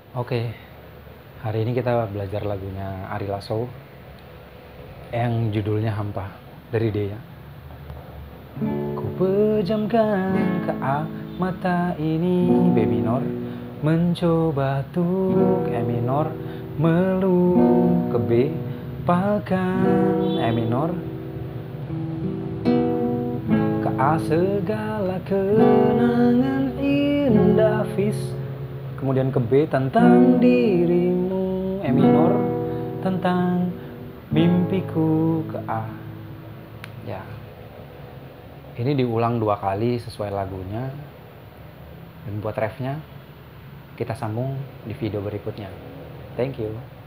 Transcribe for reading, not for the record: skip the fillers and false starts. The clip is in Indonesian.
Oke, hari ini kita belajar lagunya Ari Lasso yang judulnya Hampa dari Dea. Ku pejamkan ke mata ini B minor, mencoba untuk E minor, melu ke B, pakan E minor, ke A segala kenangan indah vis, kemudian ke B tentang dirimu E minor, tentang mimpiku ke A. Ya, ini diulang 2 kali sesuai lagunya. Dan buat refnya kita sambung di video berikutnya. Thank you.